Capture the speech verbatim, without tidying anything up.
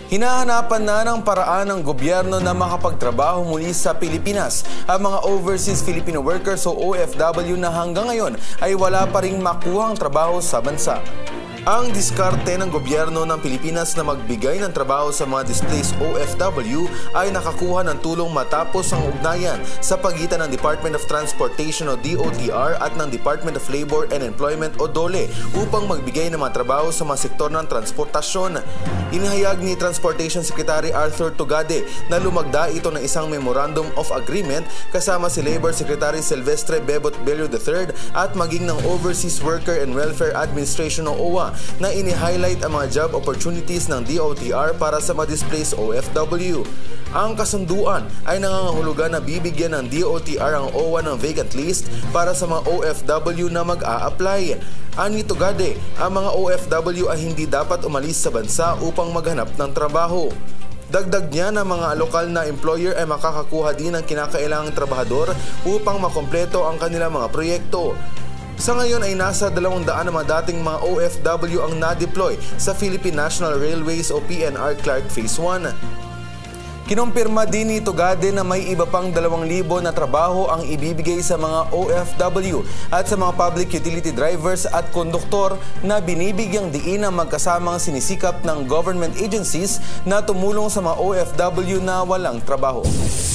Hinahanapan na ng paraan ng gobyerno na makapagtrabaho muli sa Pilipinas ang mga Overseas Filipino Workers o O F W na hanggang ngayon ay wala pa ring makuhang trabaho sa bansa. Ang diskarte ng gobyerno ng Pilipinas na magbigay ng trabaho sa mga displaced O F W ay nakakuha ng tulong matapos ang ugnayan sa pagitan ng Department of Transportation o D O T R at ng Department of Labor and Employment o DOLE upang magbigay ng mga trabaho sa mga sektor ng transportasyon. Inihayag ni Transportation Secretary Arthur Tugade na lumagda ito ng isang Memorandum of Agreement kasama si Labor Secretary Silvestre Bebot Bello the third at maging ng Overseas Worker and Welfare Administration o O W A na ini-highlight ang mga job opportunities ng D O T R para sa mga displaced O F W. Ang kasunduan ay nangangahulugan na bibigyan ng D O T R ang O W A ng vacant list para sa mga O F W na mag-a-apply. Ani Tugade, ang mga O F W ay hindi dapat umalis sa bansa upang maghanap ng trabaho. Dagdag niya na mga lokal na employer ay makakakuha din ng kinakailangang trabahador upang makompleto ang kanilang mga proyekto. Sa ngayon ay nasa dalawang daan na mga dating mga O F W ang na-deploy sa Philippine National Railways o P N R Clark Phase one. Kinumpirma din ni Tugade na may iba pang dalawang libo na trabaho ang ibibigay sa mga O F W at sa mga public utility drivers at konduktor na binibigyang diin ang magkasamang sinisikap ng government agencies na tumulong sa mga O F W na walang trabaho.